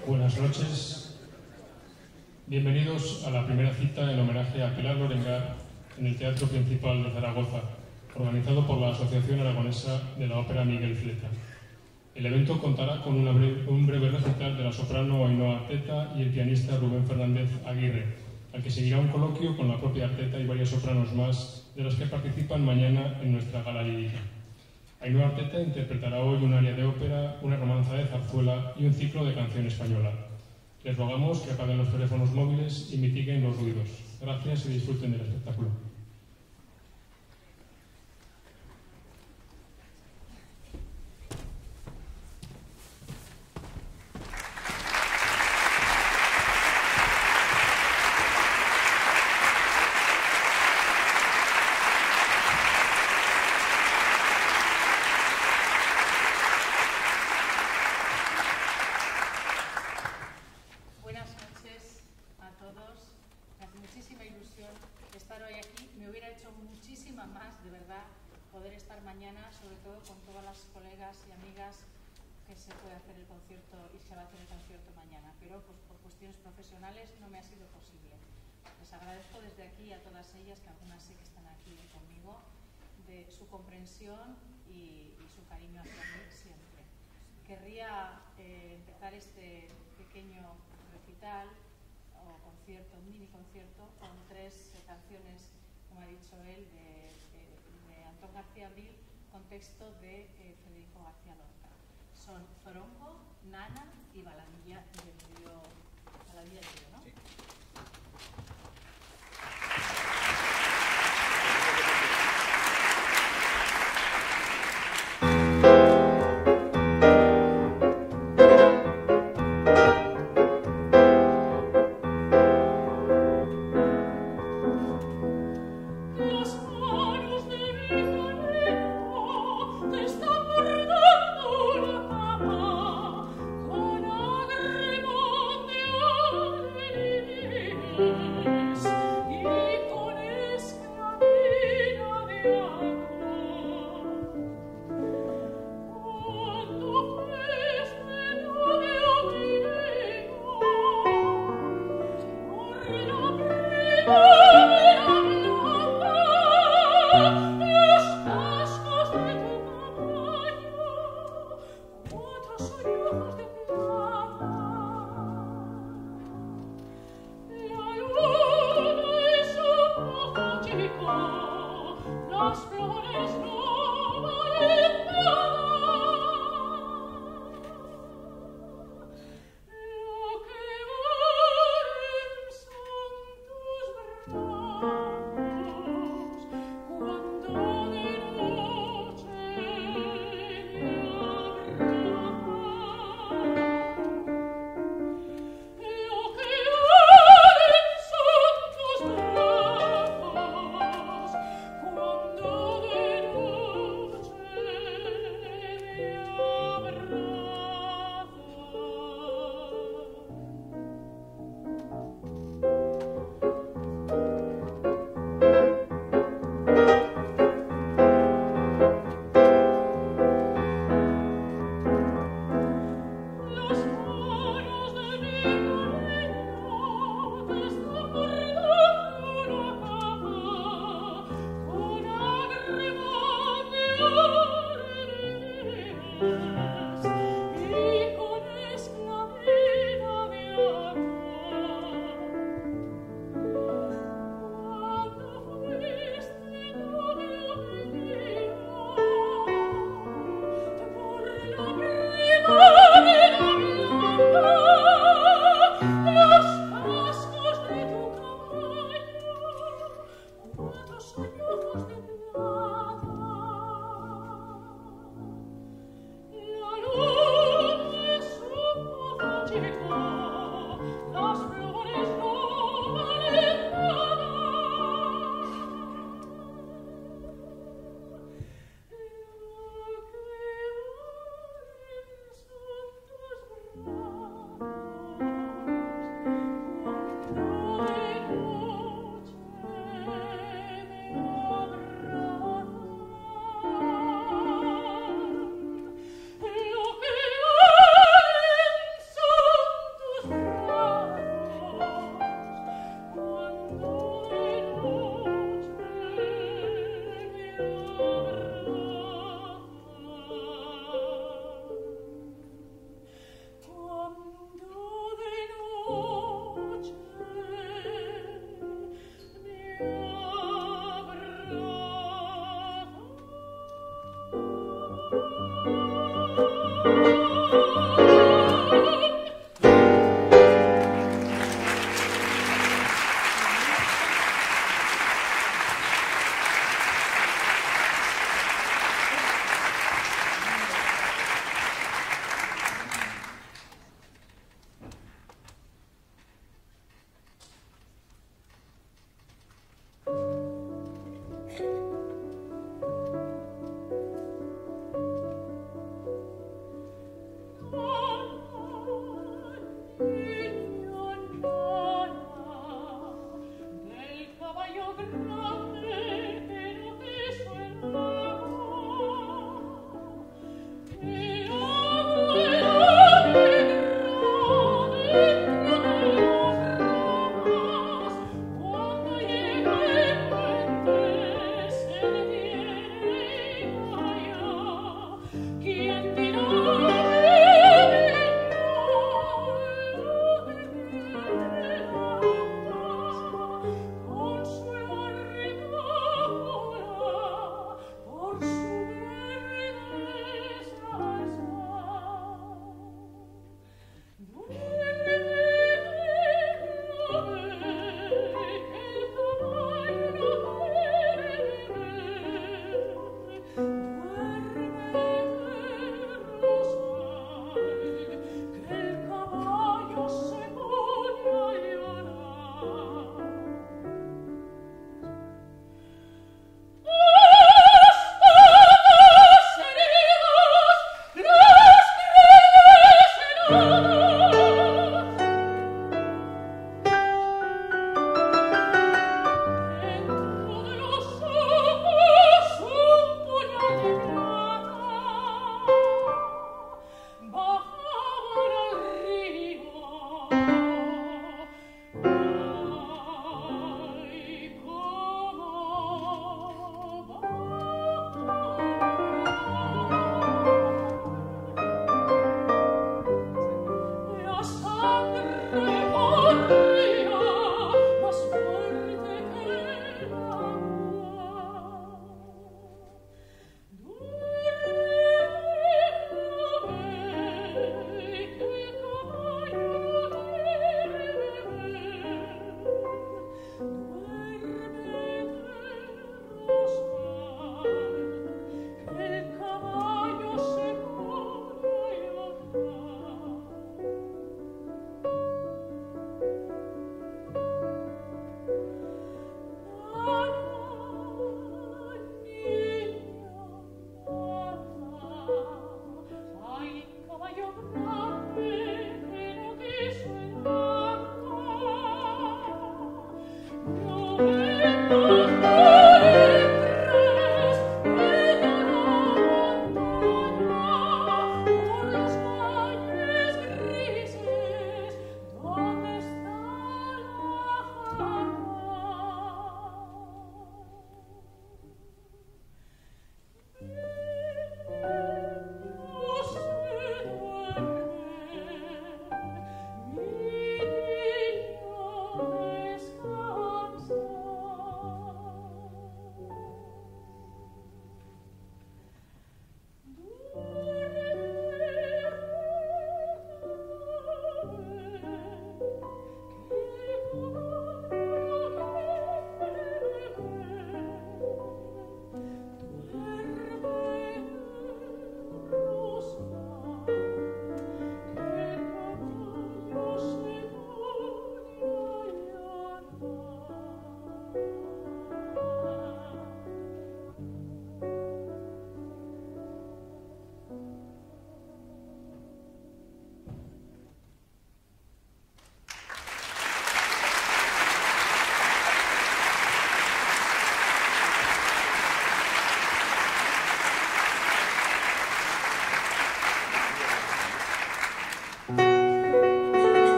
Buenas noches. Bienvenidos a la primera cita en homenaje a Pilar Lorengar en el Teatro Principal de Zaragoza, organizado por la Asociación Aragonesa de la Ópera Miguel Fleta. El evento contará con un breve recital de la soprano Ainhoa Arteta y el pianista Rubén Fernández Aguirre, al que seguirá un coloquio con la propia Arteta y varias sopranos más, de las que participan mañana en nuestra gala lírica. Ainhoa Arteta interpretará hoy un aria de ópera, una romanza de zarzuela y un ciclo de canción española. Les rogamos que apaguen los teléfonos móviles y mitiguen los ruidos. Gracias y disfruten del espectáculo. Poder estar mañana, sobre todo con todas las colegas y amigas que se puede hacer el concierto y se va a hacer el concierto mañana, pero pues, por cuestiones profesionales no me ha sido posible. Les agradezco desde aquí a todas ellas, que algunas sé que están aquí conmigo, de su comprensión y su cariño hacia mí siempre. Querría empezar este pequeño recital o concierto, un mini concierto, con 3 canciones, como ha dicho él, de Antón García Abril, con texto de Federico García Lorca. Son Zorongo, Nana y Baladilla del Río, ¿no? Sí. Con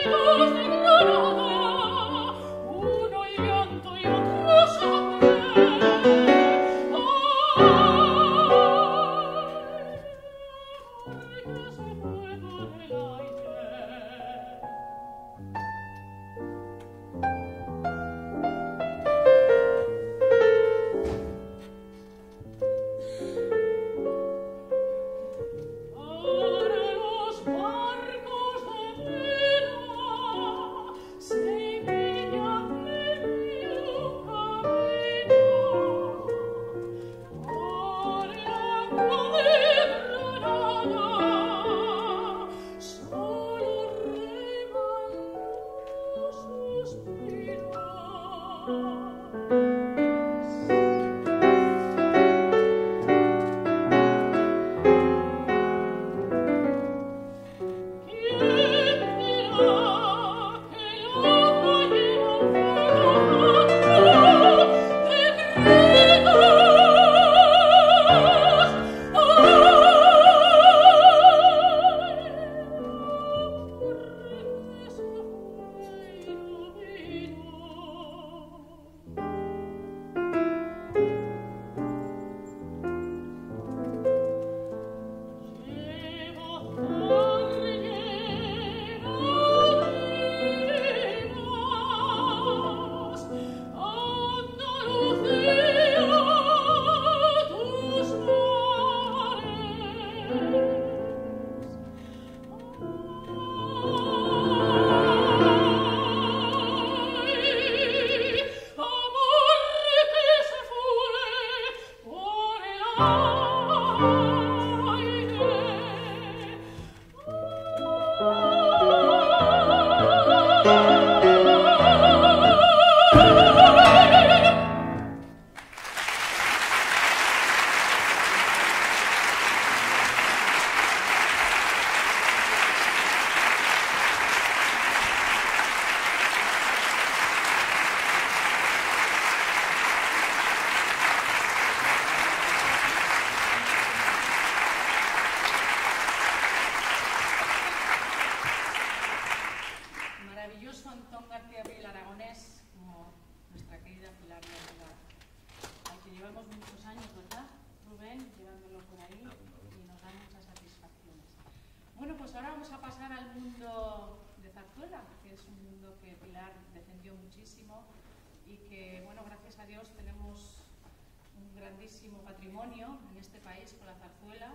Patrimonio en este país con la zarzuela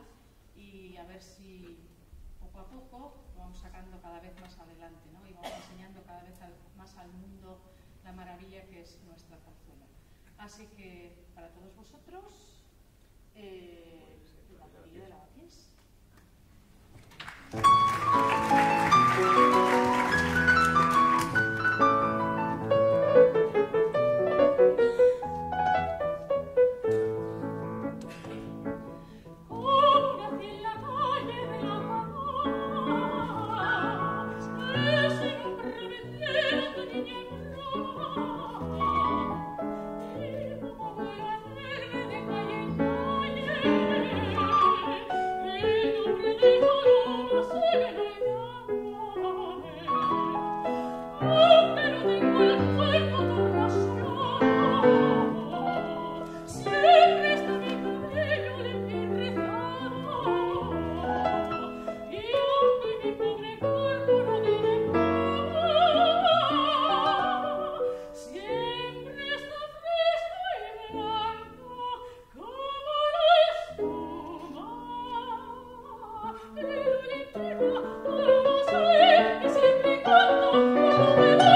y a ver si poco a poco lo vamos sacando cada vez más adelante, ¿no? Y vamos enseñando cada vez más al mundo la maravilla que es nuestra zarzuela. Así que para todos vosotros, la teoría de Lavapiés. Siempre cuando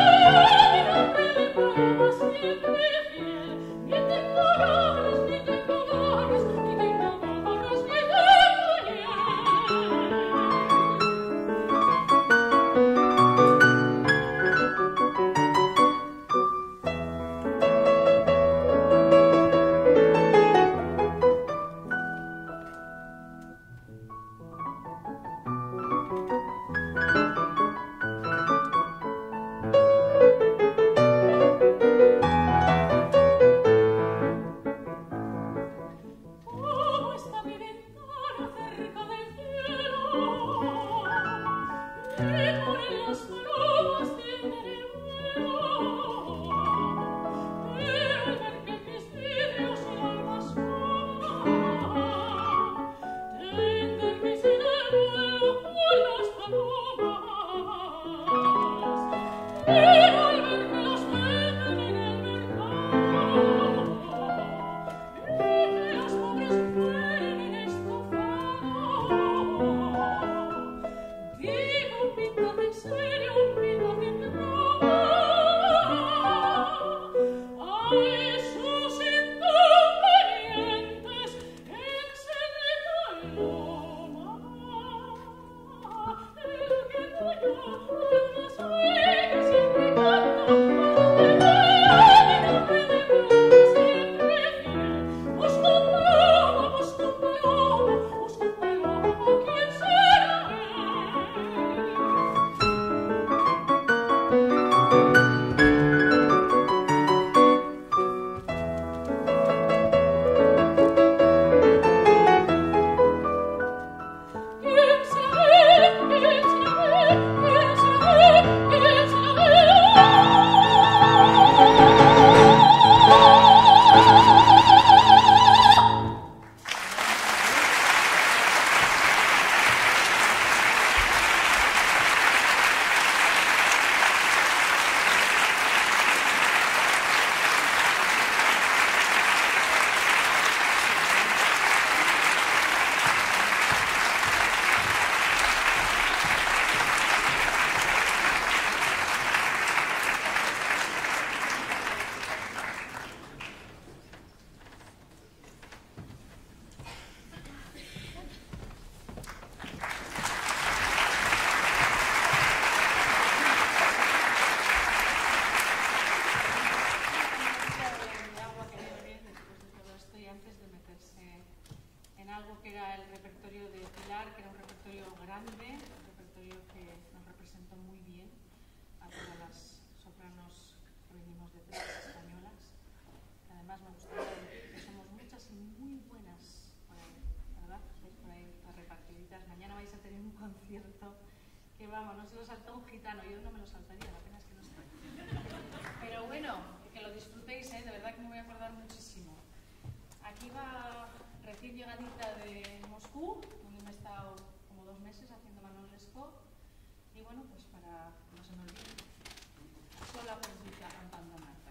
somos de 3 españolas. Además, me gustaría decir que somos muchas y muy buenas, ¿verdad? Por ahí repartiditas. Mañana vais a tener un concierto que, vamos, no se lo salta un gitano. Yo no me lo saltaría, la pena es que no estoy. Pero bueno, que lo disfrutéis, de verdad que me voy a acordar muchísimo. Aquí va recién llegadita de Moscú, donde me he estado como 2 meses haciendo Manon Lescaut. Y bueno, pues para que no se me olvide, sola perdida cantando Marta.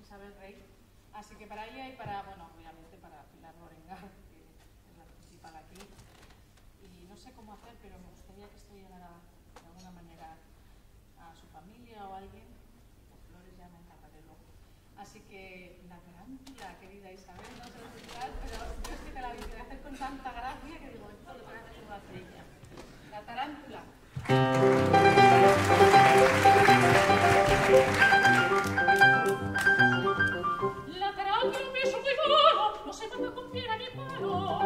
Isabel Rey. Así que para ella y para, bueno, obviamente para Pilar Lorengar, que es la principal aquí. Y no sé cómo hacer, pero me gustaría que esto llegara de alguna manera a su familia o a alguien. Por flores ya me encargaré luego. Así que la tarántula, querida Isabel, no sé explicar, pero yo es que te la voy a hacer con tanta gracia que digo, esto lo voy a hacer con la estrella. La tarántula. La tarántula me hizo muy malo, no sé cuándo cumpliera mi palo.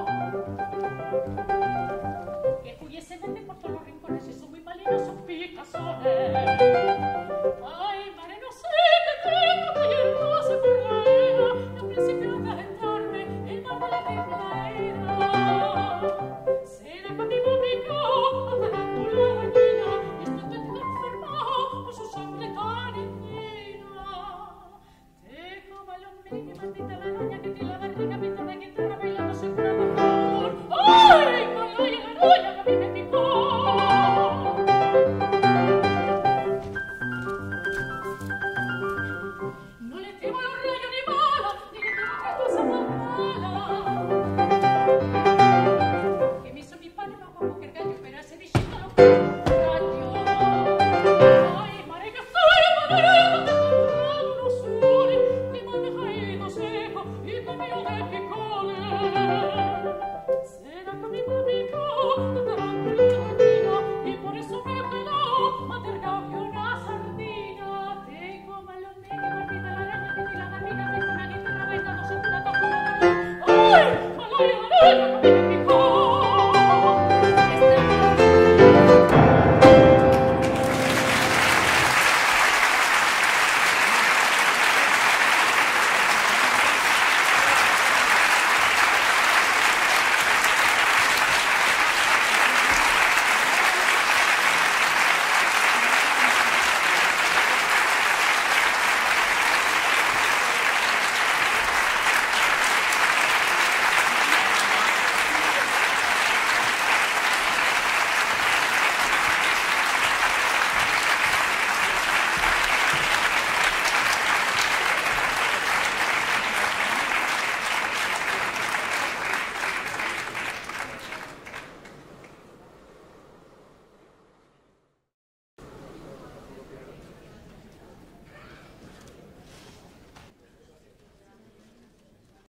Que huyese de mí por todos los rincones y son muy malinos, son picazones. Ay, madre, no sé qué tengo que ir, no se correra. No principio de entrarme el mal de la primavera. Será para mi bobico, apagando la bañina, y estoy tan enfermado por su sangre tan indina. Te como el hombre que maldita la